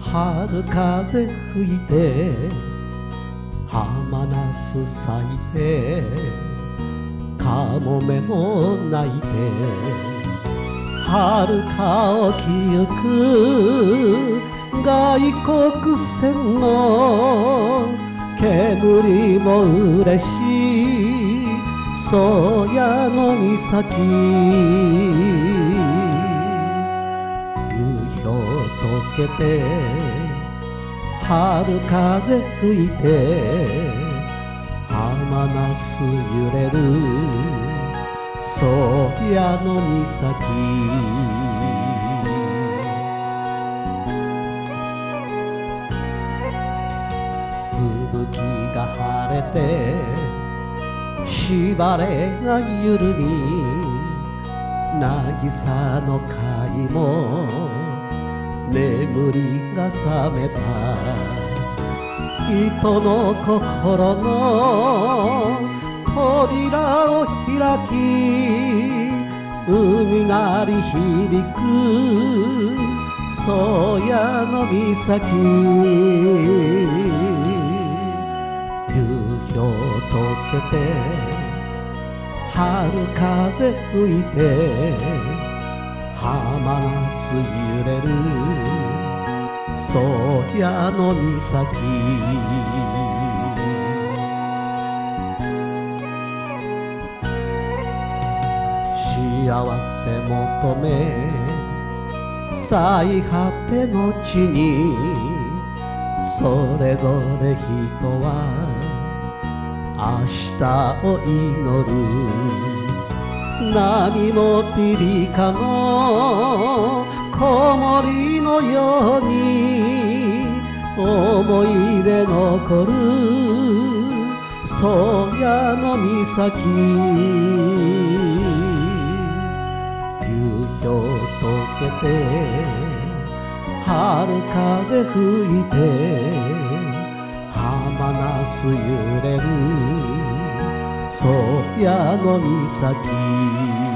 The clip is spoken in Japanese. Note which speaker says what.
Speaker 1: 春風吹いて浜那須咲いてカモメも鳴いて遥か沖ゆく外国船の煙も嬉しい宗谷の岬夕日溶けて春風吹いて浜那須揺れる宗谷の岬吹雪が晴れてしばれが緩み渚の貝も眠りが覚めた人の心の扉を開き海なり響く宗谷の岬夕日を溶けて春風吹いて浜那須揺れる宗谷の岬幸せ求め最果ての地にそれぞれ人は明日を祈る波もピリカの木漏りのように思い出残る宗谷の岬夕日を溶けて春風吹いて浜那須揺れる宗谷の岬